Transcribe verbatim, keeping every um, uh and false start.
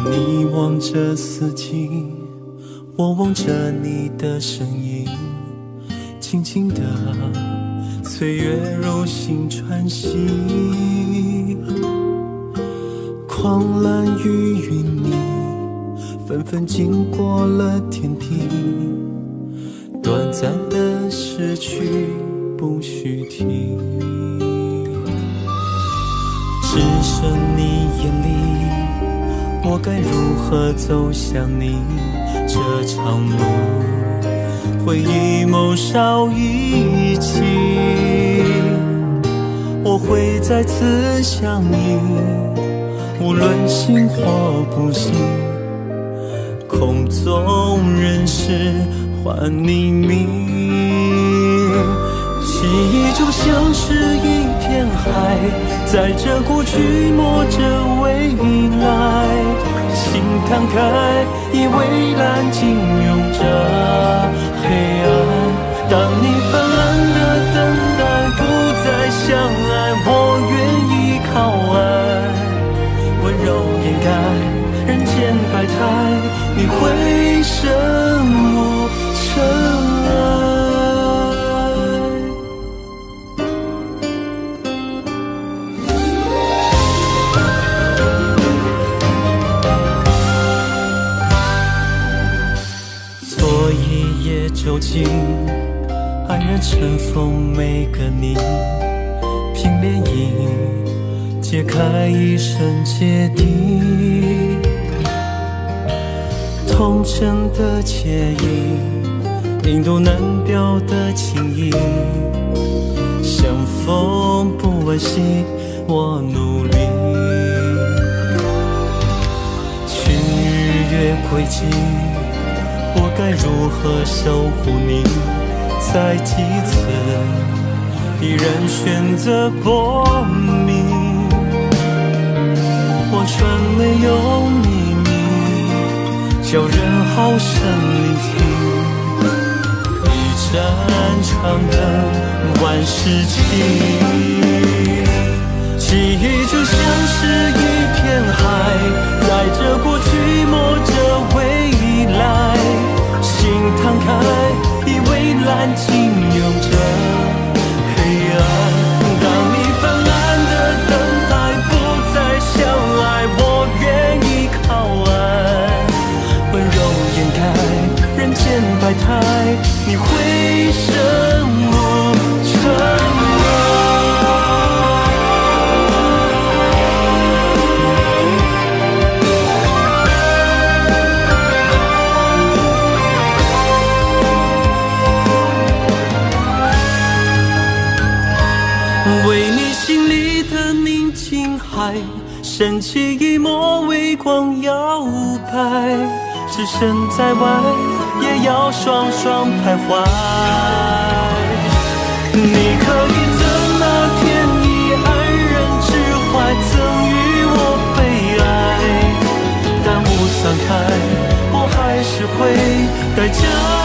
你望着四季，我望着你的身影，静静的岁月如星穿行。狂澜与云霓纷纷经过了天地，短暂的失去不许提。只剩你眼里，我该如何走向你？这场路回忆谋少一起，我会再次想你，无论信或不信，空纵人世还黎明。记忆就像是一片海，在这过去摸着未来，心摊开，以蔚蓝紧拥着黑暗。当你泛滥的等待不再相爱，我愿意靠岸，温柔掩盖人间百态，你会深入尘埃。做一夜酒精，安然尘封每个你，凭涟漪解开一生芥蒂，同城的惬意，印度难表的情谊，相逢不惋惜，我努力。群日月轨迹，我该如何守护你？在几次依然选择薄命，我穿没有秘密，叫人好生聆听。一盏长灯，万事清。记忆就像是一片海，在这过去摸着未来，心摊开，以蔚蓝紧拥着黑暗。当你泛滥的等待不再相爱，我愿意靠岸，温柔掩盖人间百态，你会深入尘埃。为你心里的宁静海，升起一抹微光摇摆，置身在外也要双双徘徊。你可以在那天以安然之怀赠予我悲哀，但雾散开，我还是会带着